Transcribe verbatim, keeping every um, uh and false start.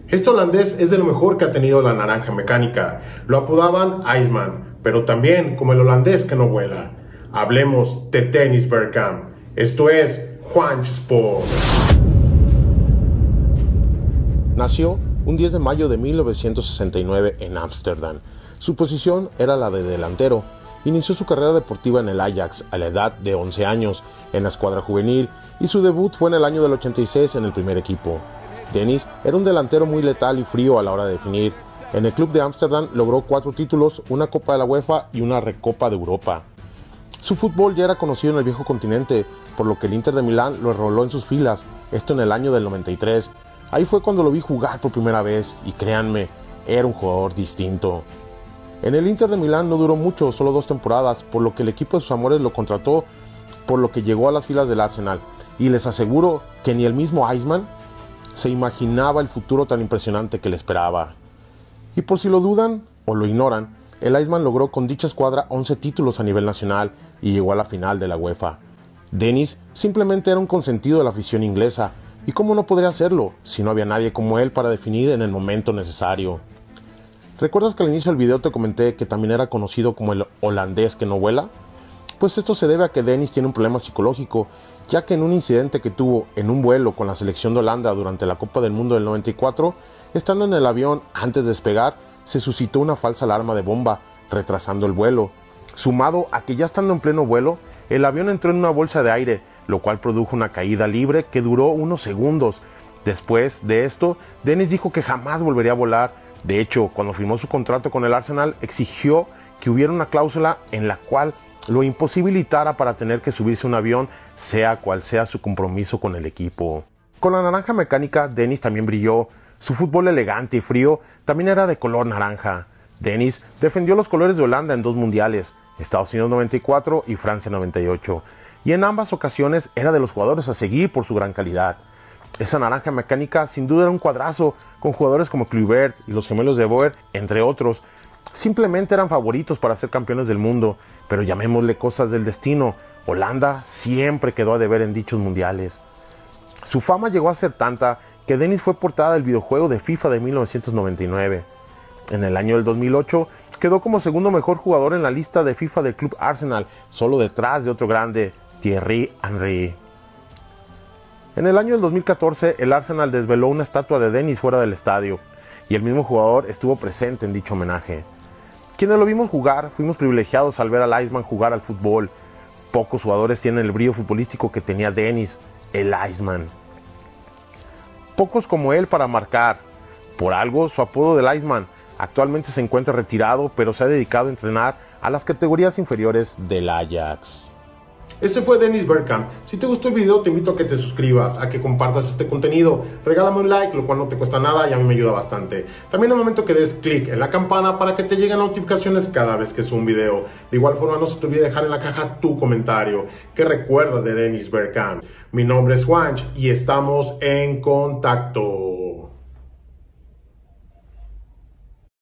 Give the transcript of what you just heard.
Este holandés es de lo mejor que ha tenido la naranja mecánica. Lo apodaban Iceman, pero también como el holandés que no vuela. Hablemos de Dennis Bergkamp. Esto es Juanch Sport. Nació un diez de mayo de mil novecientos sesenta y nueve en Ámsterdam. Su posición era la de delantero. Inició su carrera deportiva en el Ajax a la edad de once años en la escuadra juvenil y su debut fue en el año del ochenta y seis en el primer equipo. Dennis era un delantero muy letal y frío a la hora de definir. En el club de Ámsterdam logró cuatro títulos, una Copa de la UEFA y una Recopa de Europa. Su fútbol ya era conocido en el viejo continente, por lo que el Inter de Milán lo enroló en sus filas, esto en el año del noventa y tres. Ahí fue cuando lo vi jugar por primera vez y créanme, era un jugador distinto. En el Inter de Milán no duró mucho, solo dos temporadas, por lo que el equipo de sus amores lo contrató, por lo que llegó a las filas del Arsenal. Y les aseguro que ni el mismo Iceman se imaginaba el futuro tan impresionante que le esperaba. Y por si lo dudan o lo ignoran, el Iceman logró con dicha escuadra once títulos a nivel nacional y llegó a la final de la UEFA. Dennis simplemente era un consentido de la afición inglesa, y cómo no podría hacerlo si no había nadie como él para definir en el momento necesario. ¿Recuerdas que al inicio del video te comenté que también era conocido como el holandés que no vuela? Pues esto se debe a que Dennis tiene un problema psicológico, ya que en un incidente que tuvo en un vuelo con la selección de Holanda durante la Copa del Mundo del noventa y cuatro, estando en el avión antes de despegar, se suscitó una falsa alarma de bomba, retrasando el vuelo. Sumado a que ya estando en pleno vuelo, el avión entró en una bolsa de aire, lo cual produjo una caída libre que duró unos segundos. Después de esto, Dennis dijo que jamás volvería a volar. De hecho, cuando firmó su contrato con el Arsenal, exigió que hubiera una cláusula en la cual lo imposibilitara para tener que subirse a un avión, sea cual sea su compromiso con el equipo. Con la naranja mecánica, Dennis también brilló. Su fútbol elegante y frío también era de color naranja. Dennis defendió los colores de Holanda en dos mundiales, Estados Unidos noventa y cuatro y Francia noventa y ocho, y en ambas ocasiones era de los jugadores a seguir por su gran calidad. Esa naranja mecánica sin duda era un cuadrazo, con jugadores como Kluivert y los gemelos de Boer, entre otros. Simplemente eran favoritos para ser campeones del mundo, pero llamémosle cosas del destino. Holanda siempre quedó a deber en dichos mundiales. Su fama llegó a ser tanta que Dennis fue portada del videojuego de FIFA de mil novecientos noventa y nueve. En el año del dos mil ocho quedó como segundo mejor jugador en la lista de FIFA del club Arsenal, solo detrás de otro grande, Thierry Henry. En el año del dos mil catorce el Arsenal desveló una estatua de Dennis fuera del estadio, y el mismo jugador estuvo presente en dicho homenaje. Quienes lo vimos jugar, fuimos privilegiados al ver al Iceman jugar al fútbol. Pocos jugadores tienen el brillo futbolístico que tenía Dennis, el Iceman. Pocos como él para marcar. Por algo, su apodo del Iceman. Actualmente se encuentra retirado, pero se ha dedicado a entrenar a las categorías inferiores del Ajax. Ese fue Dennis Bergkamp. Si te gustó el video, te invito a que te suscribas, a que compartas este contenido. Regálame un like, lo cual no te cuesta nada y a mí me ayuda bastante. También al momento que des clic en la campana para que te lleguen notificaciones cada vez que subo un video. De igual forma, no se te olvide dejar en la caja tu comentario. ¿Qué recuerdas de Dennis Bergkamp? Mi nombre es Juanch y estamos en contacto.